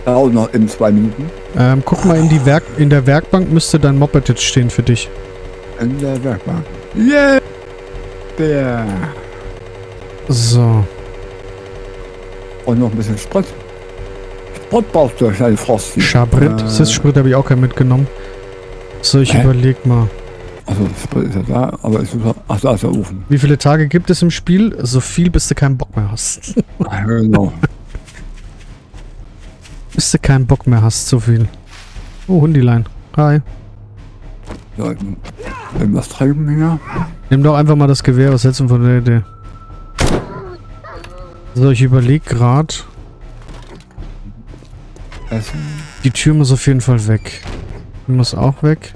dauert noch in 2 Minuten. Guck mal in der Werkbank müsste dein Moped jetzt stehen für dich. In der Werkbank. Yeah! Der. So. Und noch ein bisschen Sprit. Sprit brauchst du, kleine Frosty. Schabrit. Sprit habe ich auch keinen mitgenommen. So, ich überleg mal. Also Sprit ist ja da, aber ich suche. Ach, da ist der Ofen. Wie viele Tage gibt es im Spiel? So viel, bis du keinen Bock mehr hast. Genau. Bis du keinen Bock mehr hast, so viel. Oh, Hundilein. Hi. So, irgendwas treiben hier. Nimm doch einfach mal das Gewehr, was hältst du von der Idee? So, ich überlege gerade. Essen. Die Tür muss auf jeden Fall weg. Die muss auch weg.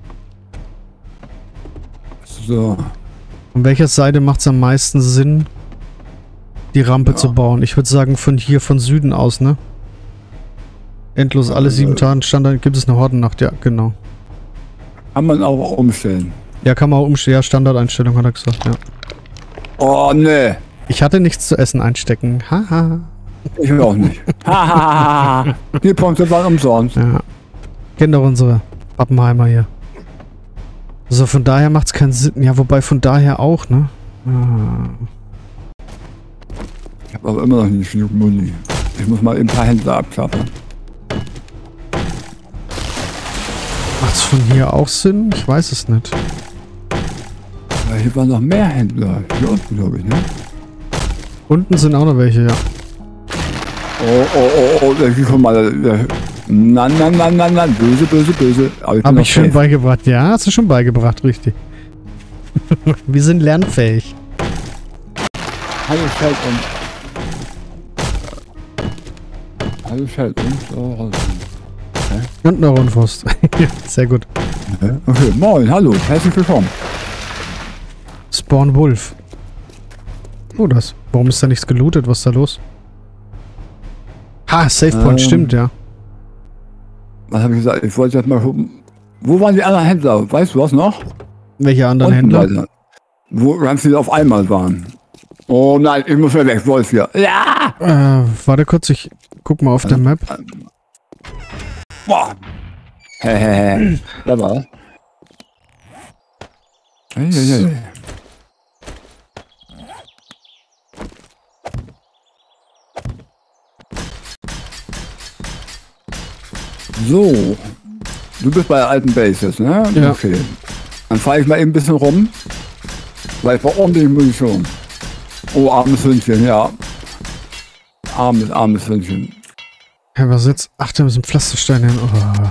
So. Von welcher Seite macht es am meisten Sinn, die Rampe zu bauen? Ich würde sagen, von hier, von Süden aus, ne? Endlos alle 7 Tage Standard gibt es eine Hordennacht, ja, genau. Kann man auch umstellen. Ja, kann man auch umstellen. Ja, Standardeinstellung hat er gesagt, ja. Oh, ne. Ich hatte nichts zu essen einstecken. Haha. Ich will auch nicht. Hahaha. Die Punkte waren umsonst. Ja. Kennt doch unsere Pappenheimer hier. So, von daher macht es keinen Sinn. Ja, wobei von daher auch, ne? Ich habe aber immer noch nicht genug Muni. Ich muss mal ein paar Händler abklappern. Macht's von hier auch Sinn? Ich weiß es nicht. Ja, hier waren noch mehr Händler. Hier unten, glaube ich, ne? Unten sind auch noch welche, ja. Oh, guck mal. Nein. Böse, böse, böse. Hab ich schon beigebracht. Ja, hast du schon beigebracht, richtig. Wir sind lernfähig. Hallo, Schalt und... Hallo, Schalt und... Oh, und eine Rundwurst. Sehr gut. Okay, moin, hallo, herzlich willkommen. Spawn Wolf. Oh, das. Warum ist da nichts gelootet? Was ist da los? Ha, Save Point, stimmt, ja. Was habe ich gesagt? Ich wollte jetzt mal gucken. Wo waren die anderen Händler? Weißt du was noch? Welche anderen Händler? Wo ganz viele auf einmal waren. Oh nein, ich muss ja weg, Wolf hier. Ja! Warte kurz, ich guck mal auf der Map. Boah! Hehehe. Da war. Hey. So. Du bist bei der alten Base jetzt, ne? Ja. Okay. Dann fahre ich mal eben ein bisschen rum. Weil ich brauche ordentlich Munition. Oh, armes Hündchen, ja. Armes Hündchen. Ja, was jetzt? Ach, da müssen Pflastersteine hin. Oh.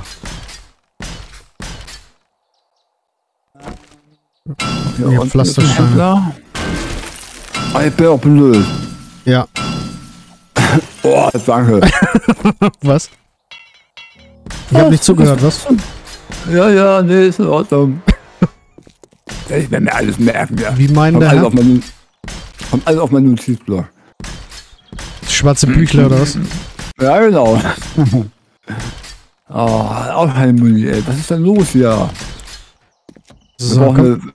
Ja, und Pflastersteine. Ich bin auch blöd. Ja. Oh, danke. Was? Ich habe nicht zugehört, was? Ja, nee, ist in Ordnung. Ich werde mir alles merken, ja. Wie meinen der Herr? Kommt alles auf meinen Notizblock. Schwarze Büchler oder was? Ja, genau. Oh, auch keine Muni, ey. Was ist denn los hier? So,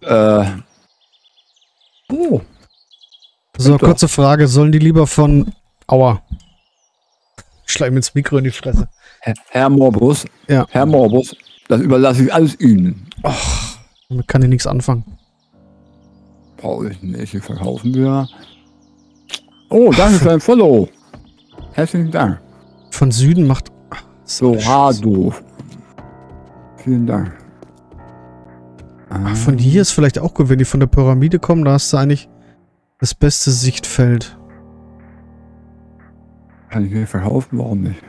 so kurze Frage. Sollen die lieber von... Aua. Schleim ins Mikro in die Fresse. Herr Morbus. Ja. Herr Morbus, das überlasse ich alles Ihnen. Ach, damit kann ich nichts anfangen. Brauche ich nicht. Hier verkaufen wir. Oh, danke für ein Follow. Herzlichen Dank. Von Süden macht... So, doof. Vielen Dank. Ach, von hier ist vielleicht auch gut, wenn die von der Pyramide kommen, da hast du eigentlich das beste Sichtfeld. Kann ich hier verkaufen? Warum nicht?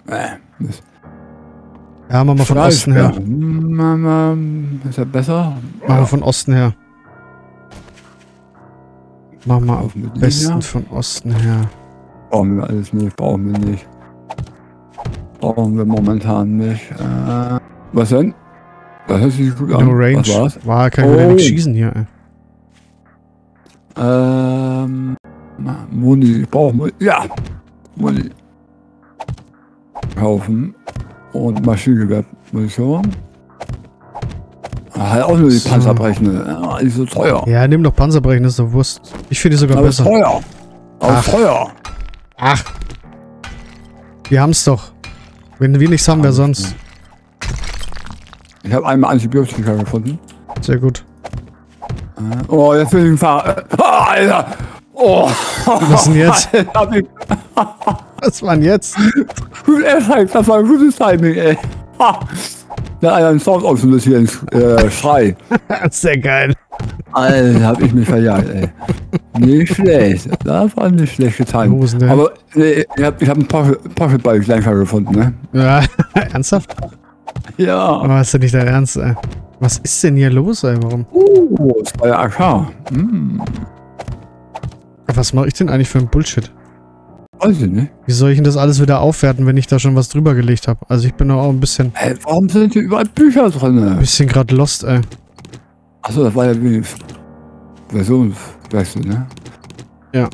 Ja, machen wir von Osten her. Ist das besser? Machen wir von Osten her. Machen wir am besten von Osten her. Brauchen wir alles nicht, brauchen wir nicht. Brauchen wir momentan nicht. Was denn? Das hört sich gut an. No Range. Was war's? War, kann ich wieder nichts schießen hier, ey. Muni, ich brauche Muni. Ja! Muni. Kaufen. Und Maschinengewehr-Munition. Halt auch nur die Panzerbrechende. Ja, die ist so teuer. Ja, nimm doch Panzerbrechen, ist doch Wurst. Ich finde die sogar aber besser. Teuer. Aber teuer. Ach. Wir haben's doch. Wenn wir nichts haben, wer sonst? Ich habe einmal Antibiotika gefunden. Sehr gut. Oh, jetzt will ich ihn fahren. Oh, Alter! Oh! Was denn jetzt? Alter, Was war denn jetzt? das war ein gutes Timing, ey. Da hat einer einen Sound auslösen, Schrei. Sehr geil. Alter, hab ich mich verjagt, ey. Nicht schlecht. Das war nicht schlecht getan. Wo ist denn der? Aber nee, ich hab einen Poscheball-Lenker gefunden, ne? Ja, ernsthaft? Ja. Aber ist ja nicht dein Ernst, ey. Was ist denn hier los, ey? Warum? Das war ja AK. Was mache ich denn eigentlich für ein Bullshit? Weiß ich nicht. Wie soll ich denn das alles wieder aufwerten, wenn ich da schon was drüber gelegt habe? Also ich bin doch auch ein bisschen... Hey, warum sind hier überall Bücher drin? Bisschen gerade lost, ey. Achso, das war ja wie Versionswechsel, ne? Ja.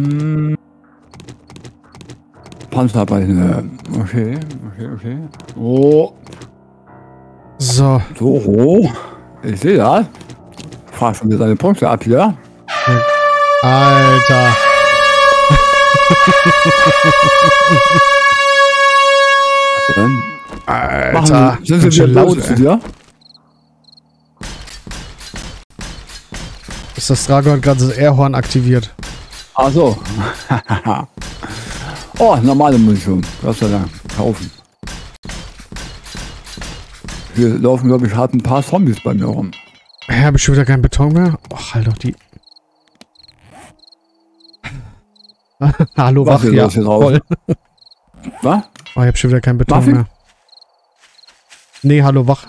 Panzerbeine. Okay. Oh. So. So. Ich sehe das. Frag schon mir seine Punkte ab hier. Alter. Alter. Sind sie wieder laut zu dir? Ist das Drago hat gerade das Airhorn aktiviert. Ach so. Oh, normale Munition. Gott sei Dank. Kaufen. Hier laufen, glaube ich, hart ein paar Zombies bei mir rum. Habe ich schon wieder keinen Beton mehr? Och, halt doch die... Hallo, Was wach, ist ja. das hier drauf? Voll. Was? Oh, ich hab schon wieder keinen Beton Muffin? mehr. Nee, hallo, wach.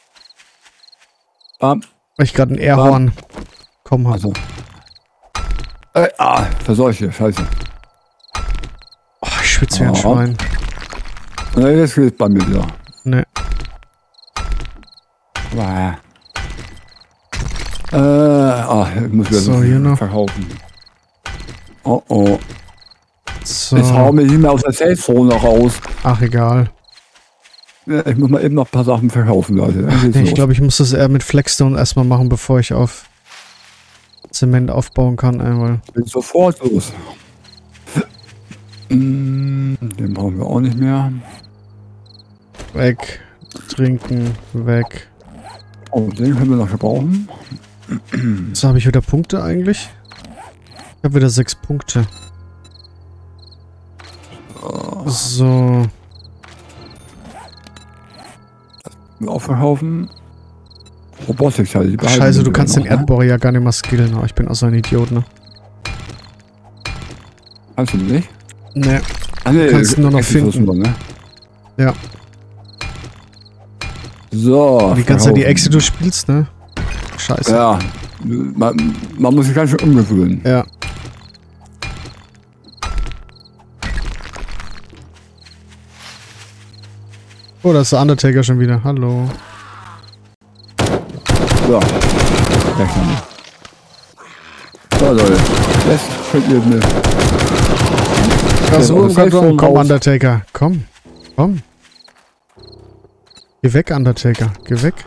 Weil ich gerade ein Airhorn bekommen habe. Also. Verseuche, scheiße. Oh, ich schwitze wie ein Schwein. Na, jetzt geht's bei mir wieder. Ne. Ich muss wieder So, hier noch. verkaufen. Oh oh. So. Jetzt hau mir nicht mehr aus der Safe-Zone raus. Ach, egal. Ja, ich muss mal eben noch ein paar Sachen verkaufen, Leute. Nee, ich glaube, ich muss das eher mit Flexstone erstmal machen, bevor ich auf Zement aufbauen kann. Einmal. Bin sofort los. Den brauchen wir auch nicht mehr. Weg. Trinken. Weg. Oh, den können wir noch gebrauchen. So, habe ich wieder Punkte eigentlich? Ich habe wieder 6 Punkte. So. Auch verkaufen. Robotik halt. Scheiße, du kannst den Erdbohrer ja gar nicht mehr skillen. Aber ich bin auch so ein Idiot, ne? Kannst du nicht? Ne. Nee, Du kannst ihn nur noch finden. Nur, ne? Ja. So. Die ganze Zeit die Echse du spielst, ne? Scheiße. Ja. Man muss sich ganz schön umgewöhnen. Ja. Oh, da ist der Undertaker schon wieder. Hallo. So. So, Leute. Jetzt könnt ihr mir. Komm, Undertaker. Komm. Komm. Geh weg, Undertaker. Geh weg.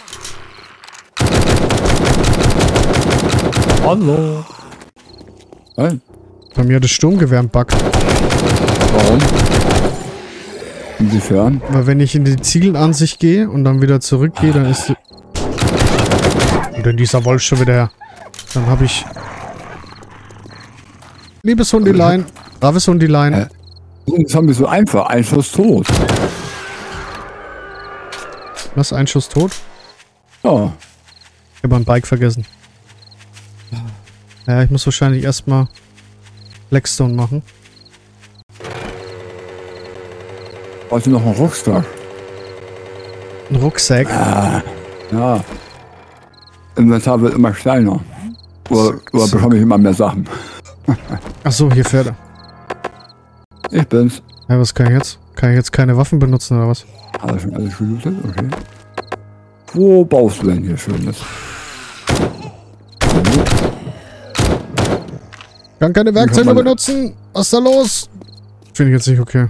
Hallo. Hey. Bei mir hat das Sturmgewehr im Bug. Warum? Inwiefern? Weil wenn ich in die Ziegelansicht gehe und dann wieder zurückgehe, dann ist... Und dann dieser Wolf schon wieder her. Dann habe ich... Liebes Hundilein. Braves Hundilein. Das haben wir so einfach. Ein Schuss tot. Was? Ein Schuss tot? Ja. Ich habe ein Bike vergessen. Ja, ich muss wahrscheinlich erstmal Blackstone machen. Brauchst du noch einen Rucksack? Ein Rucksack? Ja. Inventar wird immer kleiner. Oder bekomme ich immer mehr Sachen. Achso, hier Pferde. Ich bin's. Ja, was kann ich jetzt? Kann ich jetzt keine Waffen benutzen oder was? Hast du schon alles gelootet? Okay. Wo baust du denn hier Schönes? Kann keine Werkzeuge benutzen! Was ist da los? Finde ich jetzt nicht okay.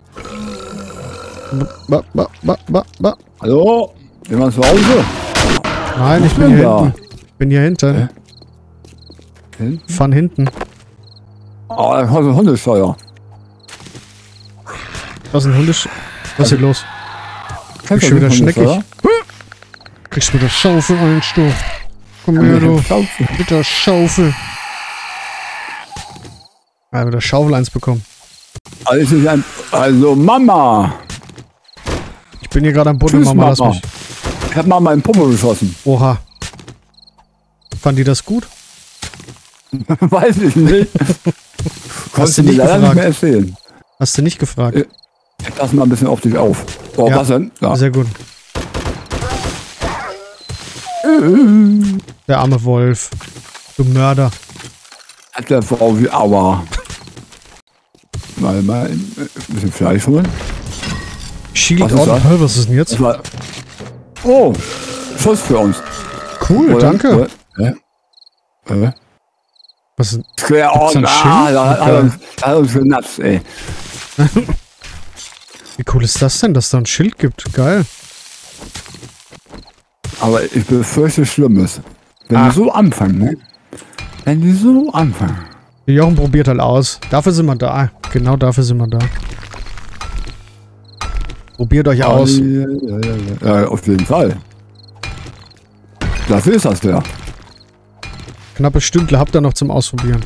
Hallo? Jemand zu Hause? Nein, ich bin hier hinten. Ich bin hier hinten. Hinten? Von hinten. Ah, da kommt ein Hundesteuer. Was ist ein Hundesch... Was ist hier los? Kriegst du wieder schneckig? Kriegst du wieder Schaufel rein, du. Komm her, du. Mit der Schaufel. Ah, mit der Schaufel eins bekommen. Also Mama. Ich bin hier gerade am Boden, Mama, lass mich. Ich hab Mama in den Popo geschossen. Oha. Fand die das gut? Weiß ich nicht. Hast du nicht leider gefragt? nicht mehr erzählen. Hast du nicht gefragt? Ich pass mal ein bisschen auf dich auf. Oh, Ja. was denn? Ja. Sehr gut. Der arme Wolf. Du Mörder. Hat der Frau wie Aua. Mal ein bisschen Fleisch holen. Shield Was ist on. das? Hä, was ist denn jetzt? Oh, Schuss für uns. Cool, Oder? danke. Was ist Square Gibt's on. ein Schild? Da hat uns genatzt, ey. Wie cool ist das denn, dass da ein Schild gibt? Geil. Aber ich befürchte Schlimmes. Wenn die so anfangen, ne? Wenn die so anfangen. Jochen probiert halt aus. Dafür sind wir da. Genau dafür sind wir da. Probiert euch aus. Ja, auf jeden Fall. Dafür ist das ja. Knappe Stündler habt ihr noch zum Ausprobieren.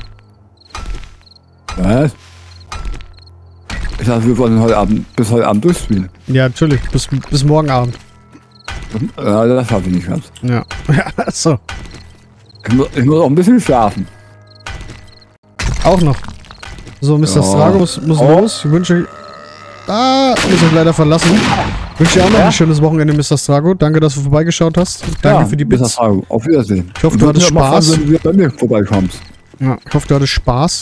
Was? Ich dachte, wir wollen bis heute Abend durchspielen. Ja, natürlich. Bis morgen Abend. Ja, das schaffe ich nicht ganz. Ja. Ja, so. Ich muss auch ein bisschen schlafen. Auch noch. So, Mr. Ja. Strago muss los. Ich wünsche euch... muss ich leider verlassen. Ich wünsche dir auch noch ein schönes Wochenende, Mr. Strago. Danke, dass du vorbeigeschaut hast. Danke für die Bits. Auf Wiedersehen. Ich hoffe, du hattest Spaß. Wenn du bei mir vorbeikommst. Ja, ich hoffe, du hattest Spaß.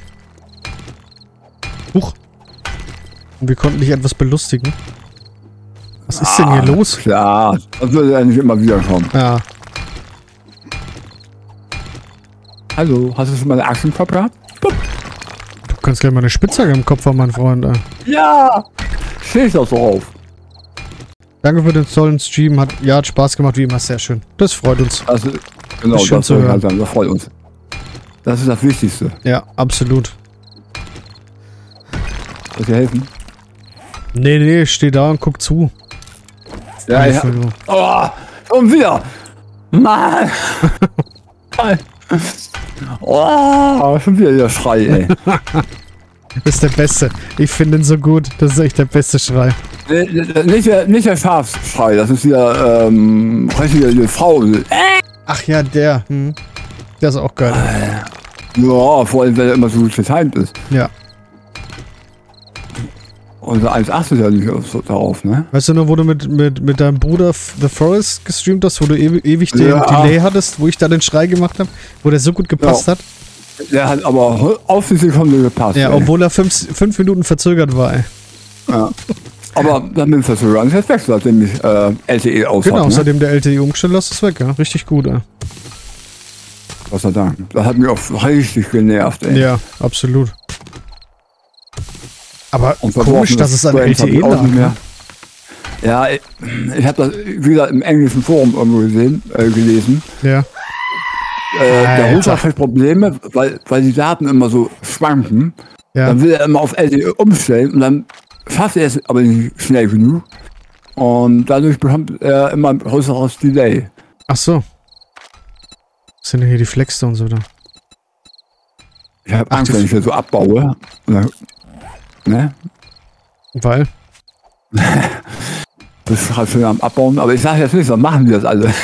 Huch. Und wir konnten dich etwas belustigen. Was ist denn hier los? Klar, das würde ja nicht immer wieder kommen. Ja. Hallo, hast du schon mal eine Axt im Kopf gehabt? Du kannst gleich mal eine Spitzhacke im Kopf haben, mein Freund. Ja! Steh ich doch so auf. Danke für den tollen Stream. Hat Spaß gemacht, wie immer. Sehr schön. Das freut uns. Also, genau, Ist schön das zu soll ich hören. halt sagen. Das freut uns. Das ist das Wichtigste. Ja, absolut. Soll ich dir helfen? Nee, ich steh da und guck zu. Ja, ja. Hilfe, du. Oh, schon wieder. Mann. Oh, schon wieder der Schrei, ey. Das ist der Beste. Ich finde ihn so gut. Das ist echt der beste Schrei. Nicht der Schafsschrei, das ist wieder, richtige Frau. Ach ja, der. Der ist auch geil. Ja, vor allem, wenn er immer so gut getimt ist. Ja. Und 1,8 ist ja nicht so darauf, ne? Weißt du noch, wo du mit deinem Bruder The Forest gestreamt hast, wo du ewig den Ja. Delay hattest, wo ich da den Schrei gemacht habe, wo der so gut gepasst hat? Der hat aber auf die Sekunde gepasst. Ja, ey. obwohl er 5 Minuten verzögert war, ey. Ja. Aber damit verzögern ist jetzt weg, seitdem ich LTE aus Genau, ne? seitdem der LTE umgestellt hast, ist es weg, ja. Richtig gut, ey. Gott sei Dank. Das hat mich auch richtig genervt, ey. Ja, absolut. Aber Und komisch, dass es an Friends hab LTE ich auch lag. nicht mehr. Ja, ich habe das, wie gesagt, im englischen Forum irgendwo gelesen. Ja. Der Router hat Probleme, weil die Daten immer so schwanken. Ja. Dann will er immer auf LTE umstellen und dann schafft er es aber nicht schnell genug. Und dadurch bekommt er immer ein größeres Delay. Ach so. Was sind denn hier die Flexstones wieder? Ich habe Angst, wenn ich das so abbaue. Und dann, ne? Weil? Das ist halt schön am Abbauen. Aber ich sage jetzt nicht, dann machen die das alle.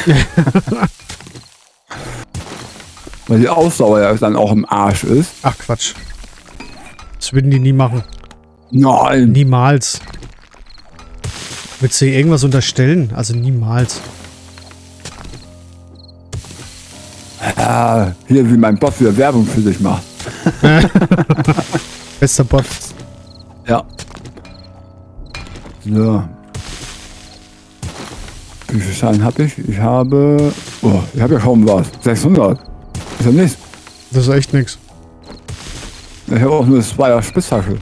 Weil die Ausdauer ja dann auch im Arsch ist. Ach Quatsch. Das würden die nie machen. Nein. Niemals. Willst du hier irgendwas unterstellen? Also niemals. Ja, hier wie mein Boss wieder Werbung für dich macht. Bester Bot. Ja. So. Wie viel Schein habe ich? Ich habe ja kaum was. 600. Ist ja nichts. Das ist echt nix. Ich habe auch nur eine 2er Spitzhacke.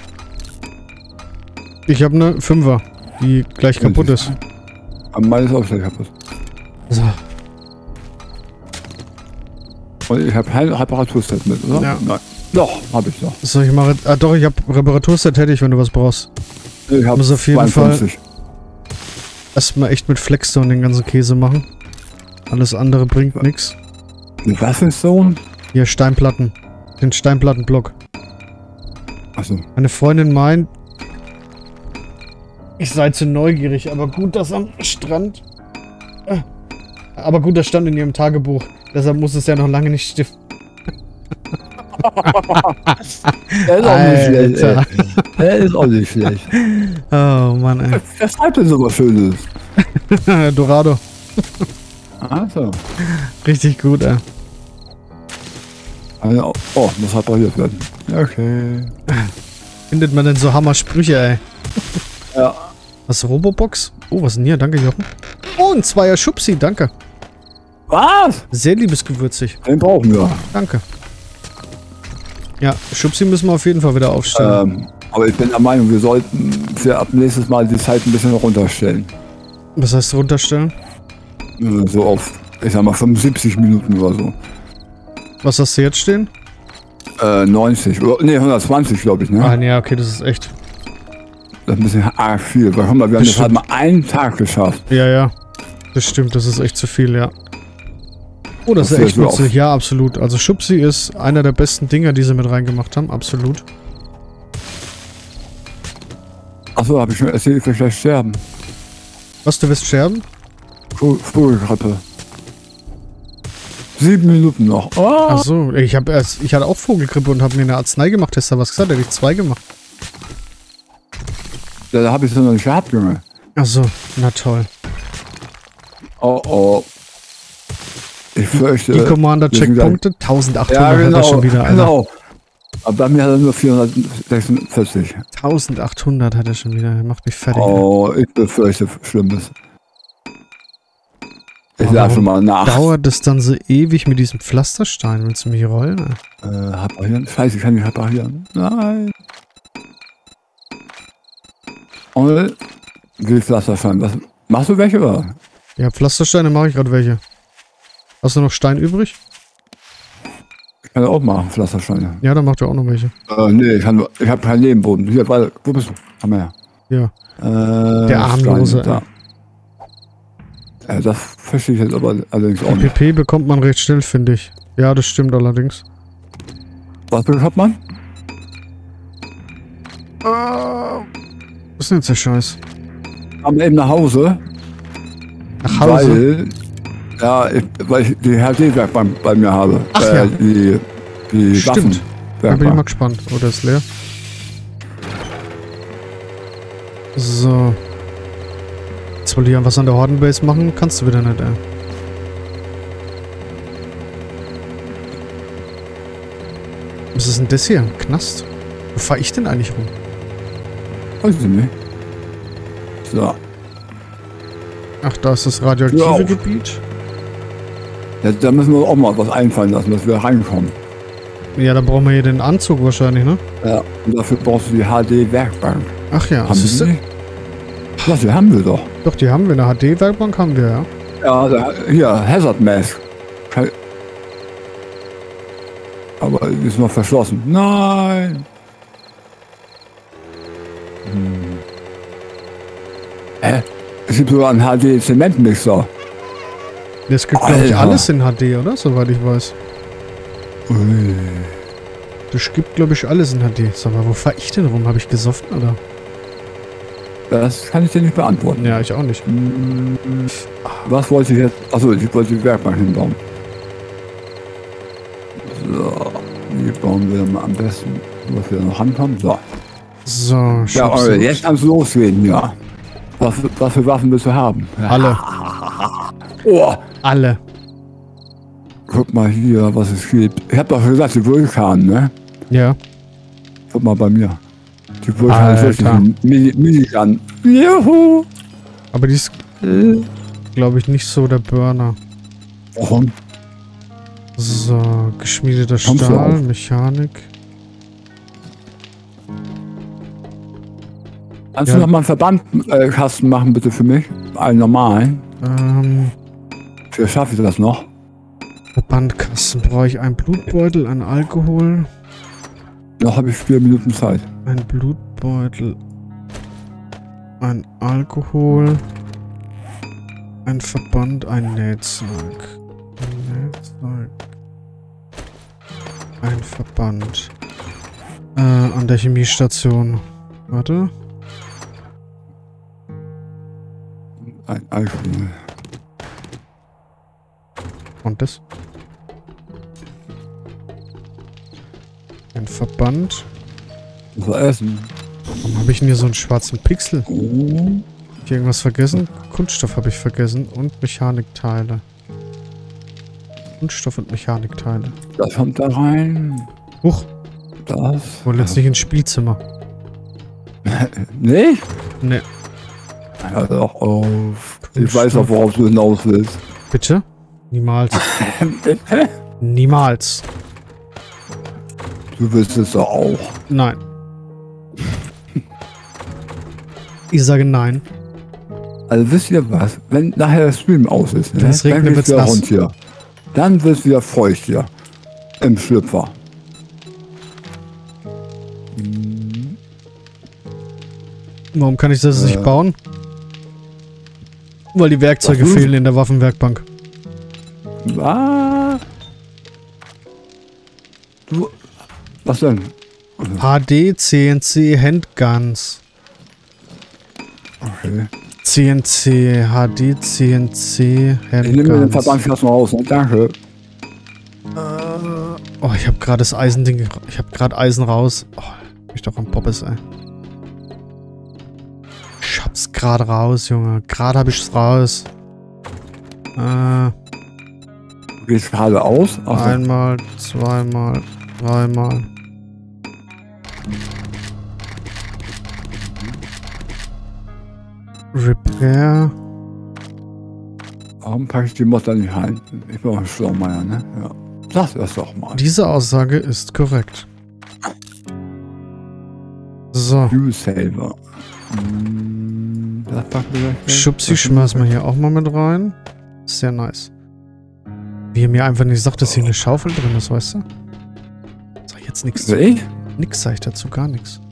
Ich habe eine 5er, die gleich kaputt ist. Aber meine ist auch gleich kaputt. So. Und ich habe kein Reparaturset mit, oder? Ja. Nein. Doch, habe ich doch. Soll ich mal... Ah doch, ich habe Reparaturset hätte ich, wenn du was brauchst. Ich hab muss auf jeden 52. Fall erstmal echt mit Flexstone den ganzen Käse machen. Alles andere bringt nichts. Was ist so? Hier, Steinplatten. Den Steinplattenblock. Achso. Meine Freundin meint, ich sei zu neugierig, aber gut, dass am Strand... Aber gut, das stand in ihrem Tagebuch. Deshalb muss es ja noch lange nicht stiften. Der ist auch nicht schlecht, ey. Der ist auch nicht schlecht. Oh Mann, ey. Wer schreibt denn so was Schönes? Dorado. Achso. Richtig gut, ey. Also, oh, muss repariert werden. Okay. Findet man denn so Hammer-Sprüche, ey? Ja. Was, Robobox? Oh, was ist denn hier? Danke, Jochen. Oh, ein Zweier Schubsi, danke. Was? Sehr liebesgewürzig. Den brauchen wir. Danke. Ja, Schubsi müssen wir auf jeden Fall wieder aufstellen. Aber ich bin der Meinung, wir sollten für ab nächstes Mal die Zeit ein bisschen runterstellen. Was heißt runterstellen? So auf, ich sag mal, 75 Minuten oder so. Was hast du jetzt stehen? 90, ne, 120 glaube ich, ne? Ah, nee, okay, das ist echt. Das ist ein bisschen arg viel, weil guck mal, wir haben das halt mal einen Tag geschafft. Ja, ja. Das stimmt, das ist echt zu viel, ja. Oh, das ist Das echt fällt mir nützlich. Ja, absolut. Also Schubsi ist einer der besten Dinger, die sie mit reingemacht haben. Absolut. Achso, habe ich schon erzählt, ich will gleich sterben. Was, du wirst sterben? Vogelgrippe. 7 Minuten noch. Oh. Ach so, ich hatte auch Vogelgrippe und habe mir eine Arznei gemacht. Hast du was gesagt? Hätte ich 2 gemacht. Ja, da habe ich es noch nicht gehabt, Junge. Ach so, na toll. Oh, oh. Ich fürchte... Die Commander-Checkpunkte, 1800 ja, genau, hat er schon wieder. Genau. Aber bei mir hat er nur 446. 1800 hat er schon wieder. Er macht mich fertig. Oh, ich befürchte Schlimmes. Ich sag schon mal nach. Dauert das dann so ewig mit diesem Pflasterstein, wenn du mich rollen? Reparieren? Scheiße, ich kann nicht reparieren. Nein. Und wie Pflasterstein? Was, machst du welche oder? Ja, Pflastersteine mache ich gerade welche. Hast du noch Stein übrig? Ich kann auch machen, Pflastersteine. Ja, dann macht er auch noch welche. Nee, ich habe keinen Nebenboden. Hier, warte, wo bist du? Komm her. Ja. Der Armlose. Steine, ja, das verstehe ich jetzt aber allerdings auch nicht. PP bekommt man recht schnell, finde ich. Ja, das stimmt allerdings. Was bekommt man? Was ist denn jetzt der Scheiß? Am eben nach Hause. Nach Hause? Weil ich die HD-Werkbank bei mir habe. Ach ja. Die Stimmt. Da bin ich mal Waffen. gespannt. Oh, der ist leer. So. Jetzt wollte ich was an der Hordenbase machen. Kannst du wieder nicht, ey. Was ist denn das hier? Ein Knast? Wo fahre ich denn eigentlich rum? Weiß ich nicht. So. Ach, da ist das radioaktive Ja. Gebiet. Ja, da müssen wir auch mal was einfallen lassen, dass wir reinkommen. Ja, da brauchen wir hier den Anzug wahrscheinlich, ne? Ja. Und dafür brauchst du die HD-Werkbank. Ach ja, Haben was wir ist die denn? nicht? Was, die haben wir doch. Doch, die haben wir. Eine HD-Werkbank haben wir, ja. Ja, hier, Hazard Mask. Aber die ist noch verschlossen. Nein! Es gibt sogar einen HD-Zementmixer. Es gibt, glaube ich, Alter. alles in HD, oder? Soweit ich weiß. Ui. Das gibt, glaube ich, alles in HD. Sag mal, wo fahre ich denn rum? Habe ich gesoffen, oder? Das kann ich dir nicht beantworten. Ja, ich auch nicht. Was wollte ich jetzt? Achso, ich wollte die Werkbank hinbauen. So, die bauen wir mal am besten, was wir noch rankommen. So. So, Ja, Schubse. jetzt kannst du losgehen, ja. Was für Waffen willst du haben? Alle. Oh, Alle. guck mal hier, was es gibt. Ich hab doch gesagt, die Vulkan, ne? Ja. Guck mal bei mir. Die Vulkan ist wirklich Alter. ein Minigun. Juhu! Aber die ist, glaube ich, nicht so der Burner. Warum? So, geschmiedeter Kommst du Stahl, auf? Mechanik. Kannst Ja. du noch mal einen Verbandkasten machen, bitte für mich? Einen normalen. Vielleicht schaffe ich das noch. Verbandkasten. Brauche ich einen Blutbeutel, einen Alkohol, Noch habe ich 4 Minuten Zeit. einen Blutbeutel. Ein Alkohol. Ein Verband, ein Nähzeug. Ein Nähzeug. Ein Verband. An der Chemiestation. Warte. Ein Alkohol. Und das? Ein Verband. Was essen? Warum habe ich denn hier so einen schwarzen Pixel? Oh. Hab ich irgendwas vergessen? Kunststoff habe ich vergessen. Und Mechanikteile. Kunststoff und Mechanikteile. Das kommt da rein. Huch, Das. wollen jetzt nicht ins Spielzimmer. Nicht? Ne, Hör doch auf. Ich weiß auch, worauf du hinaus willst. bitte? Niemals. Niemals. Du willst es doch auch. Nein. Ich sage nein. Also wisst ihr was? Wenn nachher das Stream aus ist, ne? Wenn es regnet, dann wird's wieder nass. rund hier. Dann wird es wieder feucht hier. Im Schlüpfer. Warum kann ich das nicht bauen? Weil die Werkzeuge Was? fehlen in der Waffenwerkbank. Was? Du. Was denn? HD, CNC, Handguns. Okay. CNC, HD, CNC, Ich nehme mir den Handguns. Verband erstmal raus, ne? Danke. Oh, ich habe gerade das Eisending. Ich habe gerade Eisen raus. Oh, ich doch am Poppes, ey. Ich hab's gerade raus, Junge. Gerade habe ich's raus. Geht's gerade aus? Ach so. Einmal, zweimal, dreimal. Repair. Warum packe ich die Mod dann nicht rein? Ich bin auch ein Schlaumeier, ne? Ja. Sag das doch mal. Diese Aussage ist korrekt. So. Fuel Saver. Das packen wir gleich weg. Schubsi schmeißen wir hier auch mal mit rein. Sehr nice. Wie er mir einfach nicht sagt, dass hier eine Schaufel drin ist, weißt du? Sag jetzt nichts. Will ich? Nix sag ich dazu, gar nichts.